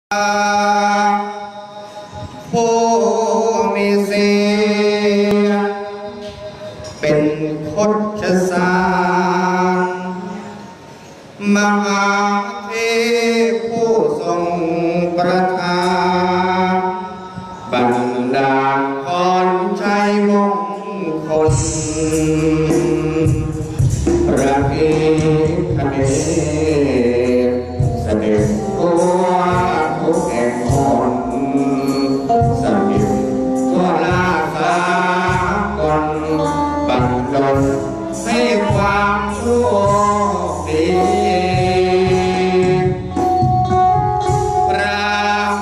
ผู้มีเสียงเป็นคชสารมหาเทพผู้ทรงประทานบันดาลพรชัยมงคลประเอกเนศเสด็จทั่วทุกแห่งหนสถิตทั่วลาสากลบังดลให้ความโชคดีพระม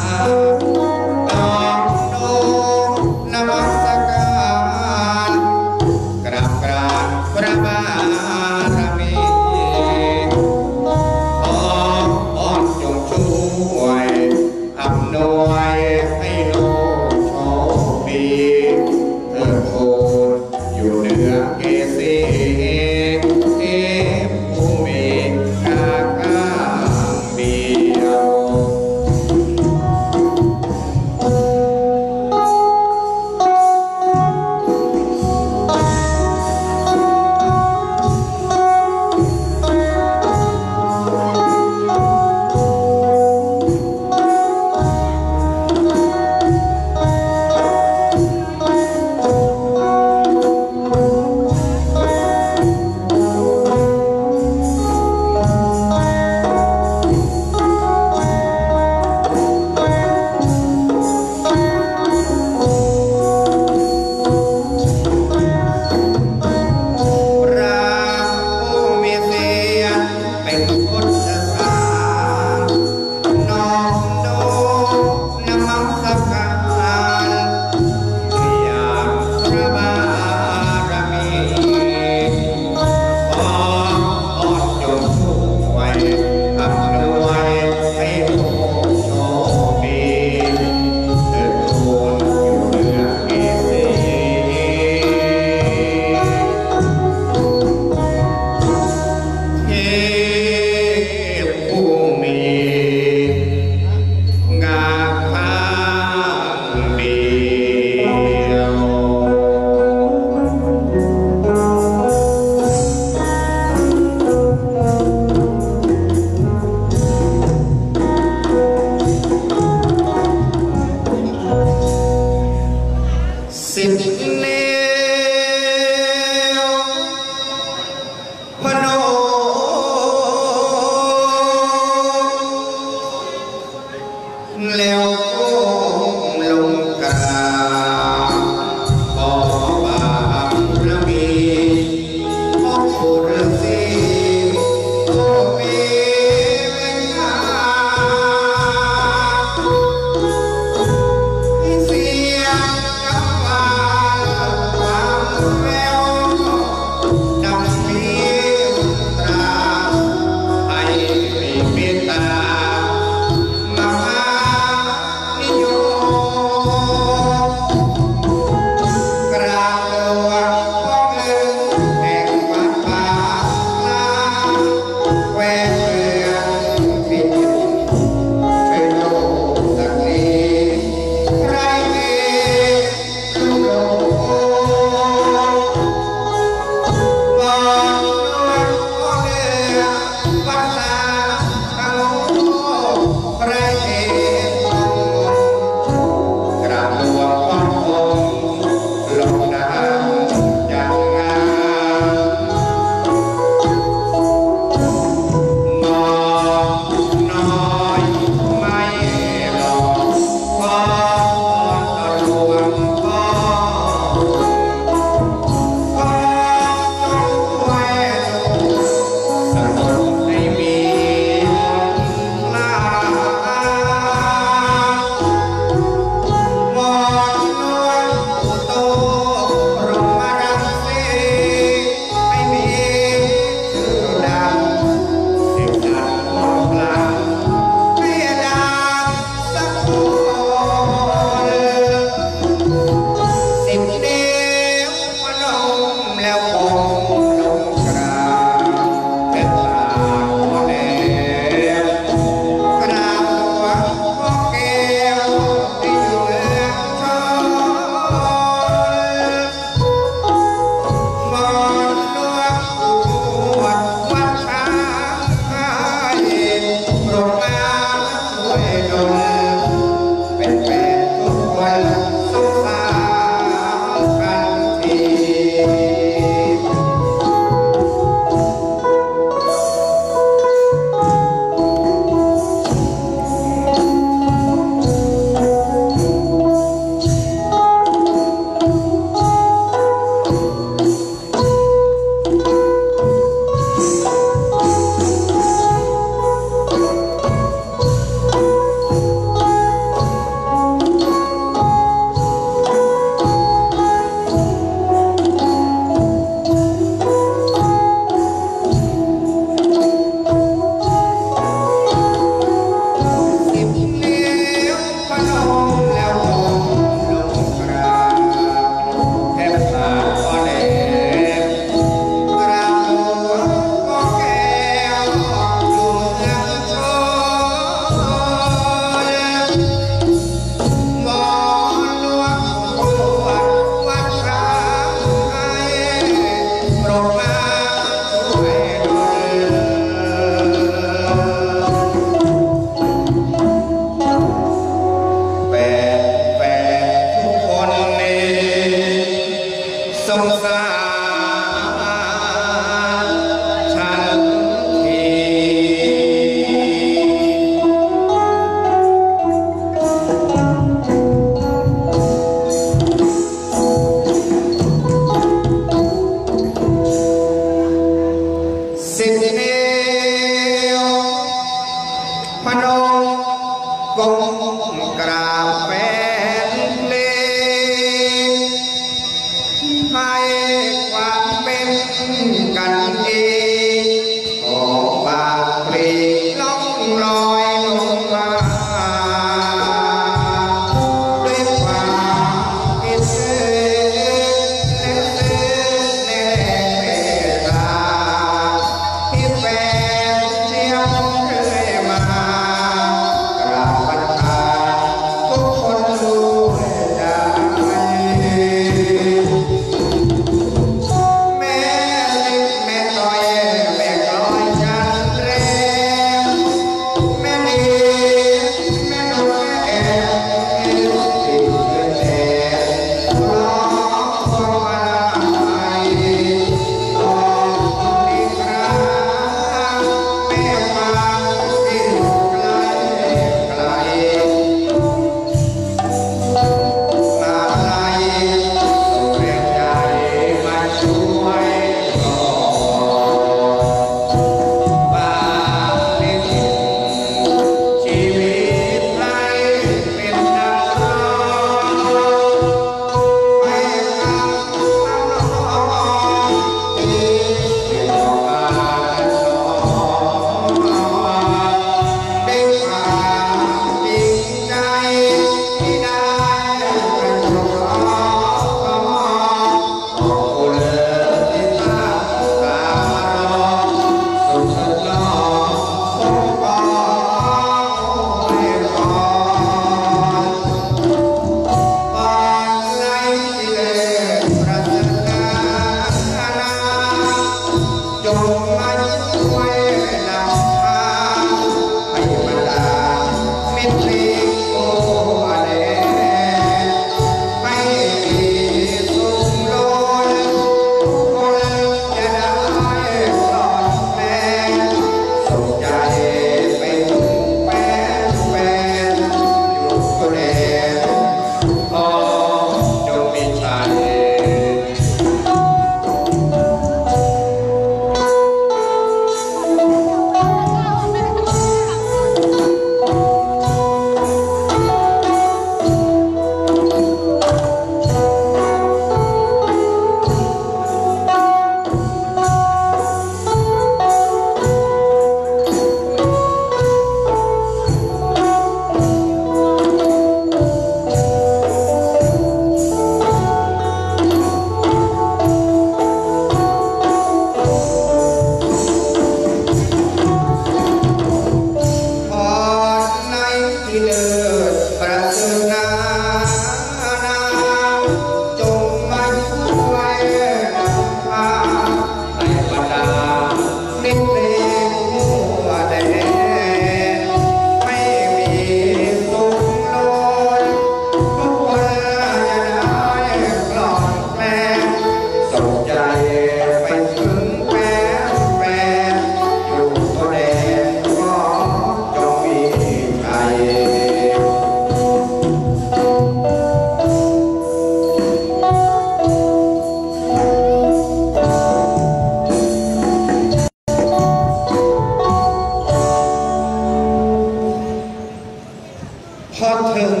ถึง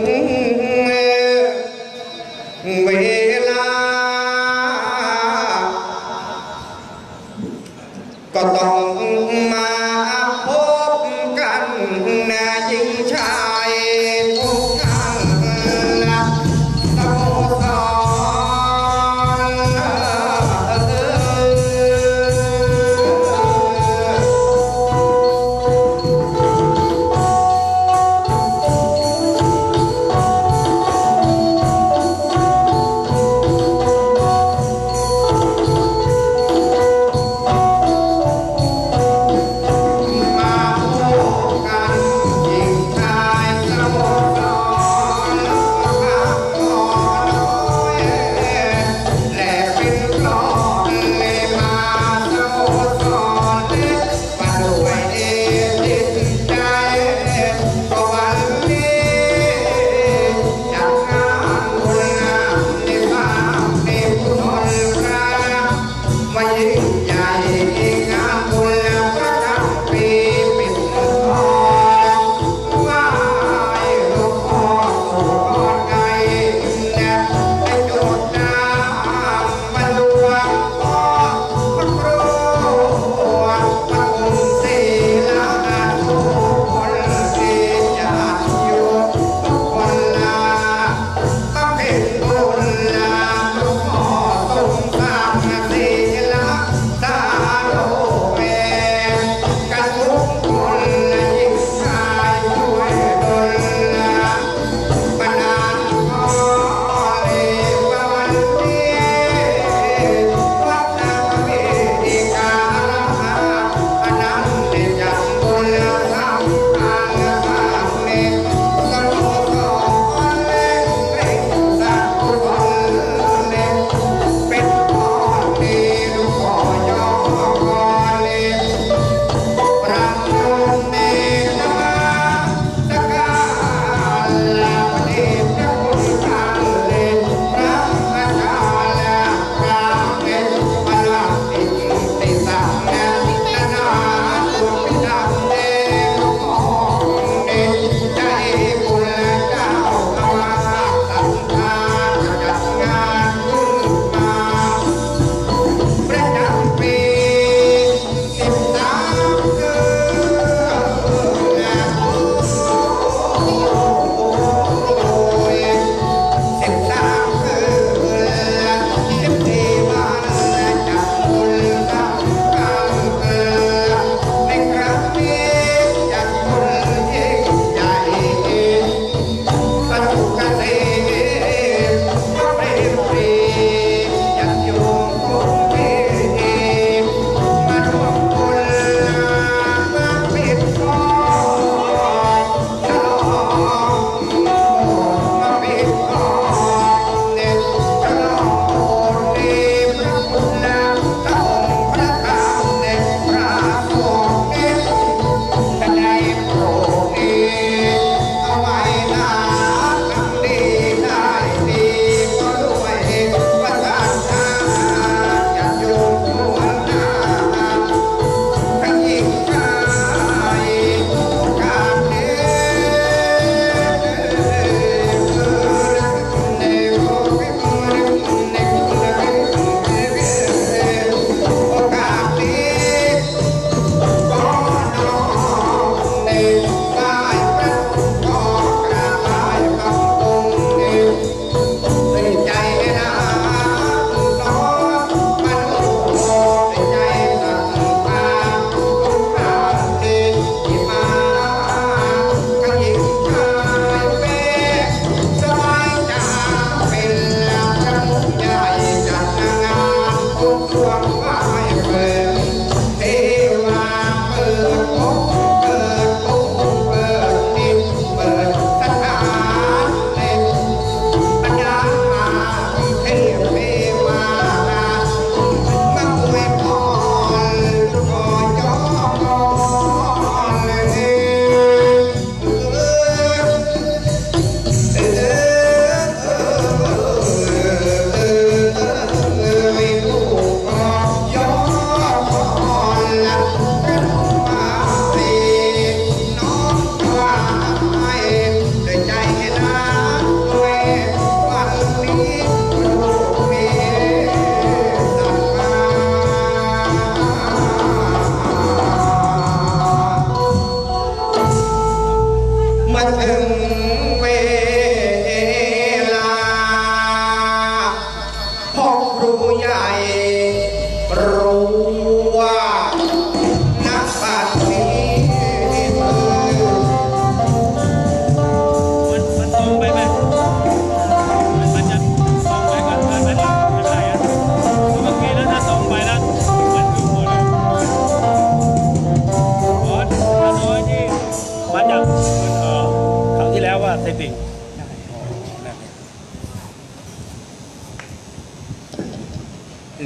เวลาก็ต้องมาพบกันนะหญิงชายทุกท่านนะสโมสร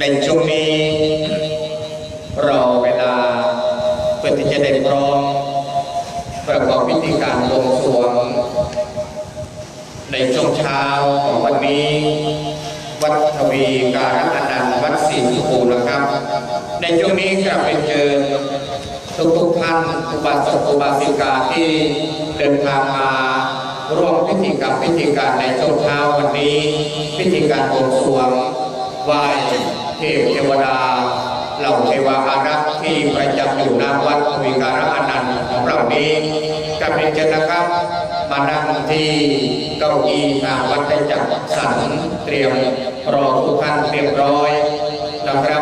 ช่วงนี้รอเวลาเพื่อที่จะได้พร้อมประกอบพิธีการบวงสรวงในช่วงเช้าของวันนี้วัดทวีการอนันต์วัดศรีสุโขนะครับในช่วงนี้กลับไปเจอทุกท่านอุบาสกอุบาสิกาที่เดินทางมาร่วมพิธีกรรมพิธีการในช่วงเช้าวันนี้พิธีการบวงสรวงไหว้เทพเทวดาเหล่าเทวาอารักษ์ที่ประจำอยู่ณวัดทวีการอนันต์ของเรานี้กลับไปเจอนะครับมานั่งที่เก้าอี้ทางวัดได้จัดสรรเตรียมรอทุกท่านเรียบร้อยนะครับ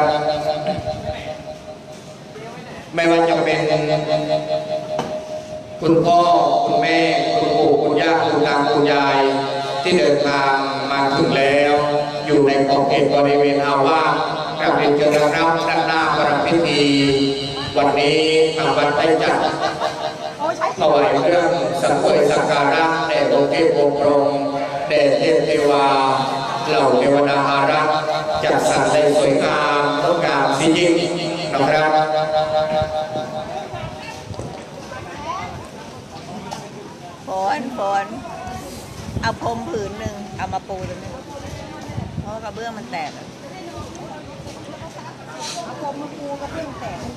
ไม่ว่าจะเป็นคุณพ่อคุณแม่คุณปู่คุณย่าคุณตาคุณยายที่เดินทางมาถึงแล้วอยู่ในขอบเขตบริเวณอาวาสกราบเรียนเชิญนะครับด้านหน้าประรำพิธีวันนี้ทางวัดได้จัดถวายเครื่องสังเวยสักการะแด่องค์เทพองค์พรหมแด่เทพเทวาเหล่าเทวดาอารักษ์จัดสรรได้สวยงามงดงามจริงๆนะครับฝนเอาพรมผืนหนึ่งเอามาปูตรงนี้เพราะกระเบื้องมันแตกเอาพรมมาปูกระเบื้องแตก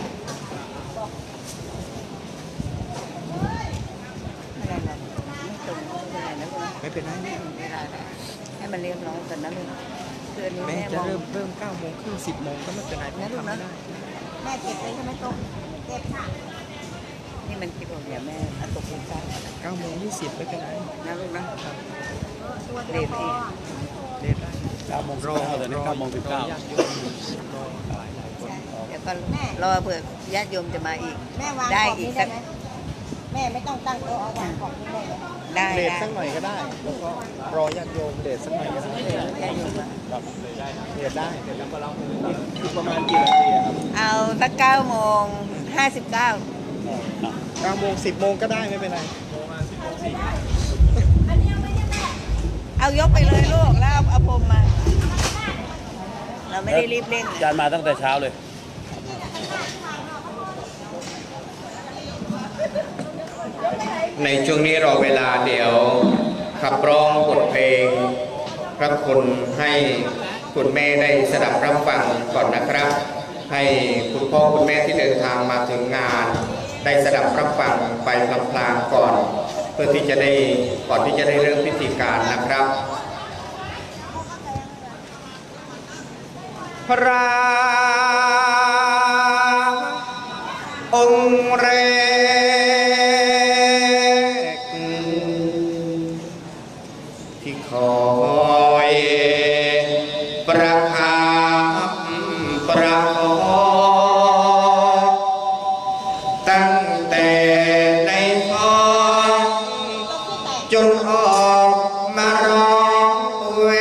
ไม่เป็นไรไม่ตรงไม่เป็นไรนะคุณไม่เป็นไรให้มันเรียบร้อยก่อนนะลูกคืออันนี้แม่จะเริ่ม9 โมงครึ่ง10 โมงก็ไม่เป็นไรนะลูกนะแม่เก็บเลยใช่ไหมตุ๊กเก็บค่ะนี่มันคิดว่าอย่าแม่เอาตกลงใจ9 โมง 20ไม่เป็นไรนะลูกนะเด็ดอีกเด็ดได้9 โมงรอแต่นี่9 โมง 19เดี๋ยวก็รอเผื่อญาติโยมจะมาอีกได้อีกสักแม่ไม่ต้องตั้งโต๊ะเอาวางของนี่ได้เดทสักหน่อยก็ได้แล้วก็รอญาติโยมเดทสักหน่อยก็ได้ญาติโยมแบบเดทได้เดทแล้วก็เราคือประมาณกี่นาทีครับเอาสัก9 โมง 59 9 โมง 10 โมงก็ได้ไม่เป็นไรเอายกไปเลยลูกแล้วเอาพรมมาเราไม่ได้รีบเร่งจานมาตั้งแต่เช้าเลยในช่วงนี้รอเวลาเดี๋ยวขับร้องบทเพลงพระคุณให้คุณแม่ได้สดับรับฟังก่อนนะครับให้คุณพ่อคุณแม่ที่เดินทางมาถึงงานได้สดับรับฟังไปพลางๆก่อนเพื่อที่จะได้ก่อนที่จะได้เริ่มพิธีการนะครับพระองค์แรกที่คอยประคับประคองตั้งแต่ในท้องจนออกมาร้องแว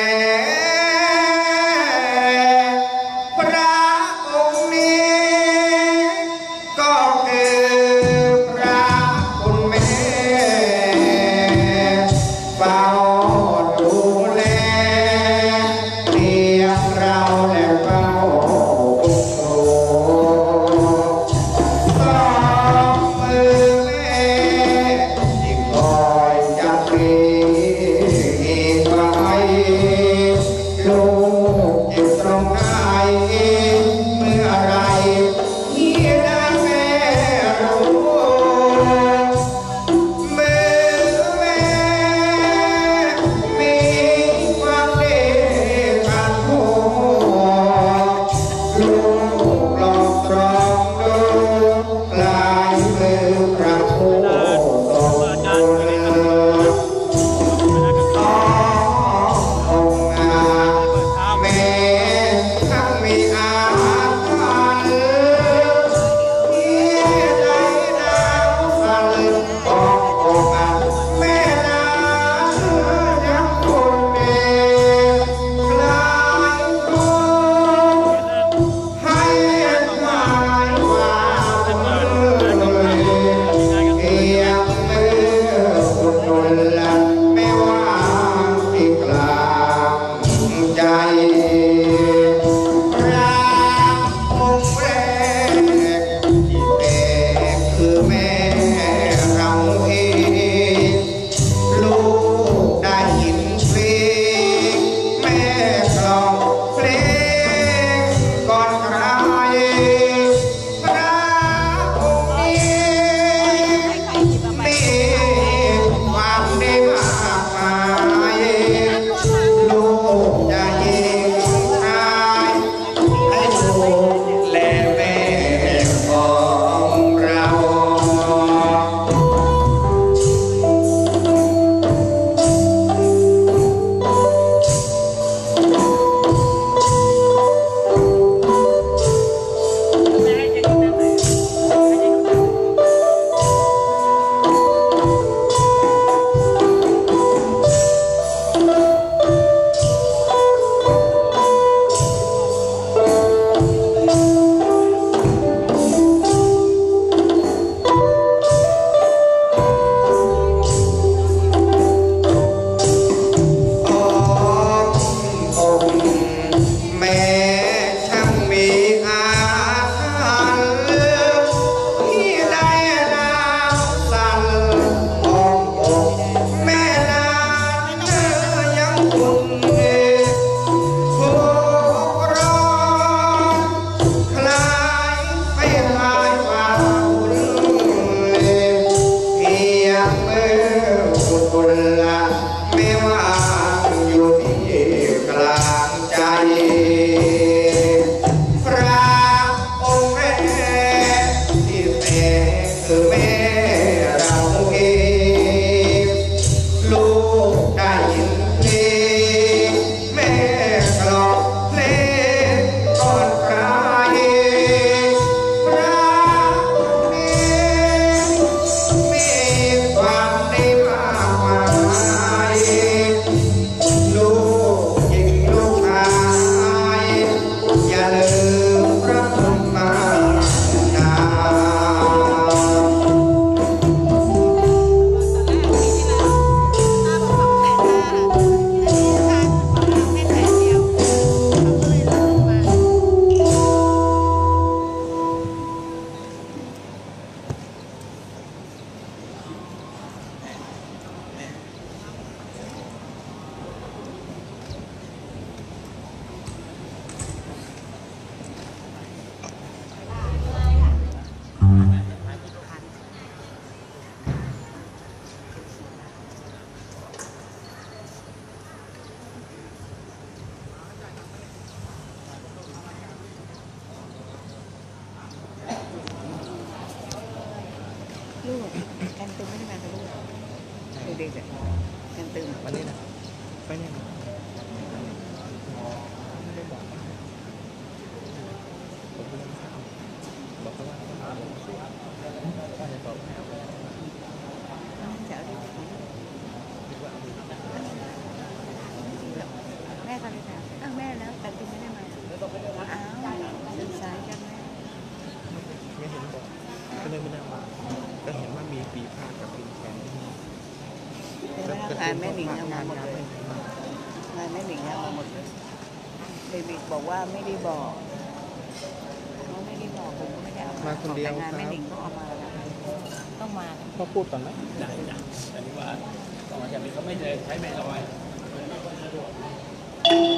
พระองค์นี้ก็คือพระคุณแม่เฝ้าดูแลเลี้ยงเราและเฝ้าบุกโสองมือแม่ที่คอยจะปีไว้ลูกจะตรงไหนเมื่อไรที่ได้แม่คือแม่เราเองลูกได้ยินเพลงแม่กล่อมเพลงก่อนใครพระองค์นี้มีความได้มากมายลูกจะยิงชายให้ลูกและแม่ของเราลูกกันตึมไม่ได้มากับลูกเด็กๆกันตึมวันนี้นะไปเนี่ยไม่ได้บอกผมก็ยังไม่ทราบบอกเขาว่าจะตอบแม่ก็เลยถามอ้าวแม่แล้วกันตึมไม่ได้มาอ้าวสื่อสารกันไหมไม่เห็นบอกก็เลยไม่ได้มาก็เห็นว่ามีปีพาดกับปีแขนที่นี่งานแม่หนิงเอามาหมดเลยงานแม่หนิงเอามาหมดเลยเดวิดบอกว่าไม่ได้บอกเขาไม่ได้บอกผมก็ไม่ได้เอามาคนเดียวงานแม่หนิงต้องเอามาแล้วต้องมาพ่อพูดก่อนไหมได้จ้ะแต่นี่ว่าตอนจากนี้เขาไม่เลยใช้ไม่ลอย